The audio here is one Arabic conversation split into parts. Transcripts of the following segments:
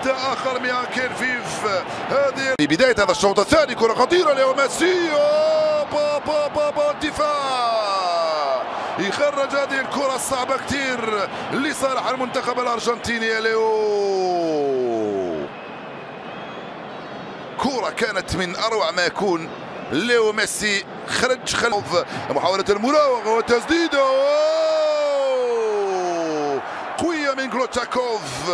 مبدأ آخر من كيرفيف. هذه في بداية هذا الشوط الثاني كرة خطيرة ليو ميسي. بابا الدفاع يخرج هذه الكرة الصعبة كثير لصالح المنتخب الأرجنتيني يا ليو. كرة كانت من أروع ما يكون. ليو ميسي خرج خلف محاولة المراوغة وتسديده قوية من جلوتشاكوف.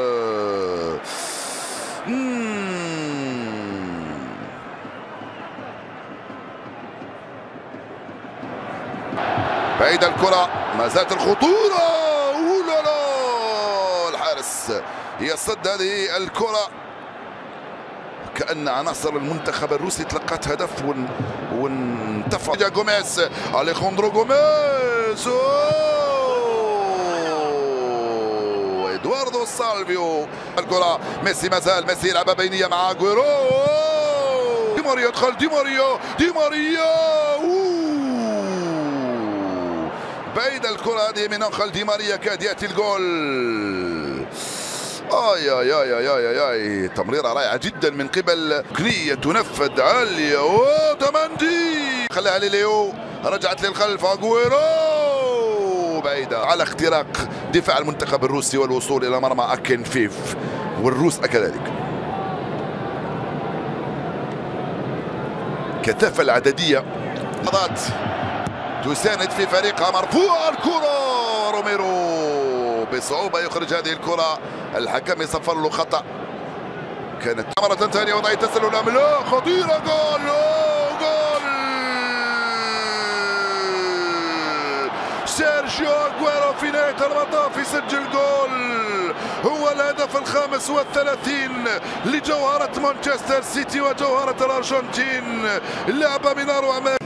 بعيد الكرة، ما زالت الخطورة. لا الحارس يصد هذه الكرة. كأن عناصر المنتخب الروسي تلقت هدف وانتفض. جوميز، أليخاندرو جوميز، إدواردو سالفيو. الكرة ميسي، مازال ميسي يلعب بينية مع أغويرو. دي ماريا دخل، دي ماريا بعيد الكرة هذه من أنخيل دي ماريا، كاد يأتي الجول. اي تمريرة رائعة جدا من قبل كنية، تنفذ عالية. وتمندي خلاها لليو، رجعت للخلف. اغويرو بعيدة على اختراق دفاع المنتخب الروسي والوصول الى مرمى اكينفيف والروس كذلك. كثافة العددية لحظات تساند في فريقها. مرفوعة الكرة، روميرو بصعوبة يخرج هذه الكرة، الحكم يصفر له خطأ. كانت مرة ثانية وضعية تسلل لا خطيرة. جول سيرجيو أغويرو في نهاية المطاف يسجل جول، هو الهدف الخامس والثلاثين لجوهرة مانشستر سيتي وجوهرة الأرجنتين. لعبة من أروع ما